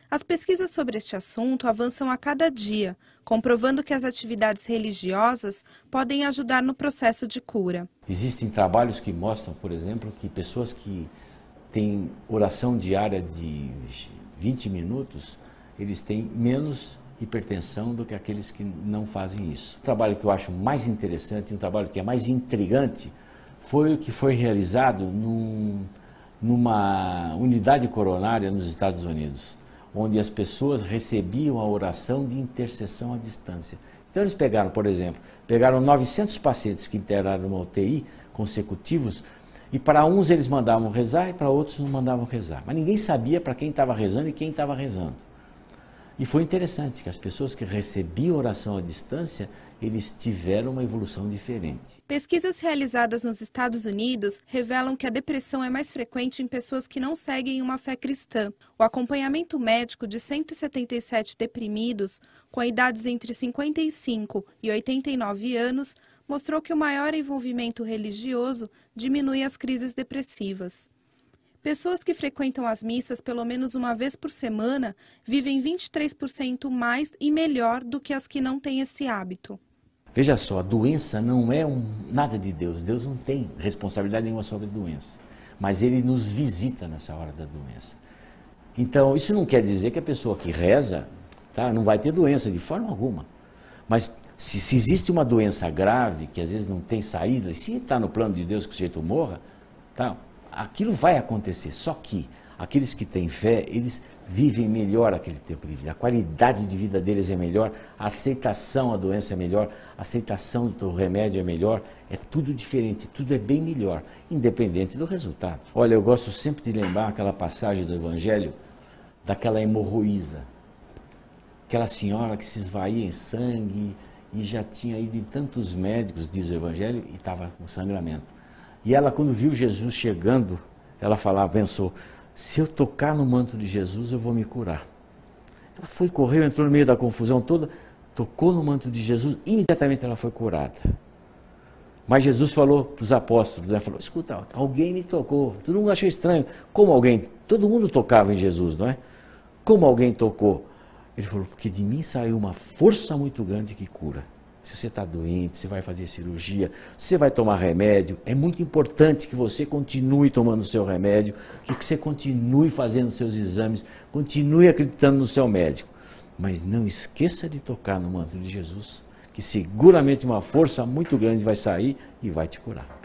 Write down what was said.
As pesquisas sobre este assunto avançam a cada dia, comprovando que as atividades religiosas podem ajudar no processo de cura. Existem trabalhos que mostram, por exemplo, que pessoas que têm oração diária de 20 minutos, eles têm menos hipertensão do que aqueles que não fazem isso. O trabalho que eu acho mais interessante, um trabalho que é mais intrigante, foi o que foi realizado numa unidade coronária nos Estados Unidos, onde as pessoas recebiam a oração de intercessão à distância. Então eles pegaram, por exemplo, 900 pacientes que internaram numa UTI consecutivos, e para uns eles mandavam rezar e para outros não mandavam rezar. Mas ninguém sabia para quem estava rezando e quem estava rezando. E foi interessante que as pessoas que recebiam oração à distância, eles tiveram uma evolução diferente. Pesquisas realizadas nos Estados Unidos revelam que a depressão é mais frequente em pessoas que não seguem uma fé cristã. O acompanhamento médico de 177 deprimidos, com idades entre 55 e 89 anos, mostrou que o maior envolvimento religioso diminui as crises depressivas. Pessoas que frequentam as missas pelo menos uma vez por semana vivem 23% mais e melhor do que as que não têm esse hábito. Veja só, a doença não é nada de Deus. Deus não tem responsabilidade nenhuma sobre a doença. Mas Ele nos visita nessa hora da doença. Então, isso não quer dizer que a pessoa que reza não vai ter doença de forma alguma. Mas se existe uma doença grave, que às vezes não tem saída, e se está no plano de Deus que o sujeito morra, aquilo vai acontecer. Só que aqueles que têm fé, eles vivem melhor aquele tempo de vida. A qualidade de vida deles é melhor, a aceitação à doença é melhor, a aceitação do remédio é melhor, é tudo diferente, tudo é bem melhor, independente do resultado. Olha, eu gosto sempre de lembrar aquela passagem do Evangelho, daquela hemorroísa, aquela senhora que se esvaía em sangue e já tinha ido em tantos médicos, diz o Evangelho, e estava com sangramento. E ela, quando viu Jesus chegando, ela pensou, se eu tocar no manto de Jesus, eu vou me curar. Ela foi, correu, entrou no meio da confusão toda, tocou no manto de Jesus, imediatamente ela foi curada. Mas Jesus falou para os apóstolos, falou, escuta, alguém me tocou. Todo mundo achou estranho. Como alguém? Todo mundo tocava em Jesus, não é? Como alguém tocou? Ele falou, porque de mim saiu uma força muito grande que cura. Se você está doente, você vai fazer cirurgia, você vai tomar remédio, é muito importante que você continue tomando o seu remédio, que você continue fazendo seus exames, continue acreditando no seu médico. Mas não esqueça de tocar no manto de Jesus, que seguramente uma força muito grande vai sair e vai te curar.